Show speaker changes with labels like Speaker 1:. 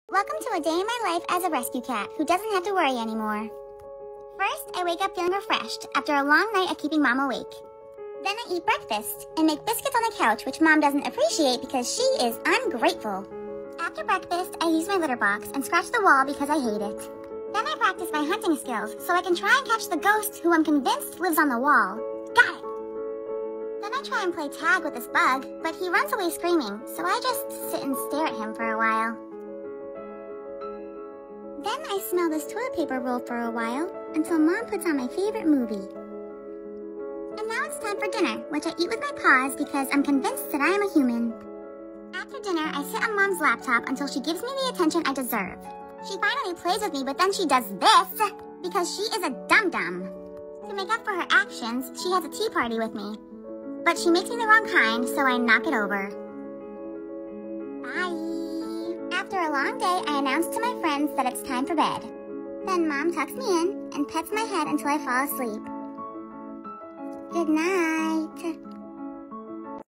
Speaker 1: Welcome to a day in my life as a rescue cat who doesn't have to worry anymore. First, I wake up feeling refreshed after a long night of keeping Mom awake. Then I eat breakfast and make biscuits on the couch, which Mom doesn't appreciate because she is ungrateful. After breakfast, I use my litter box and scratch the wall because I hate it. Then I practice my hunting skills so I can try and catch the ghost who I'm convinced lives on the wall. Got it! Then I try and play tag with this bug, but he runs away screaming, so I just sit and stare at him for a while. Then I smell this toilet paper roll for a while, until Mom puts on my favorite movie. And now it's time for dinner, which I eat with my paws because I'm convinced that I am a human. After dinner, I sit on Mom's laptop until she gives me the attention I deserve. She finally plays with me, but then she does this, because she is a dum-dum. To make up for her actions, she has a tea party with me. But she makes me the wrong kind, so I knock it over. Bye! After a long day, I announce to my friends that it's time for bed. Then Mom tucks me in and pets my head until I fall asleep. Good night.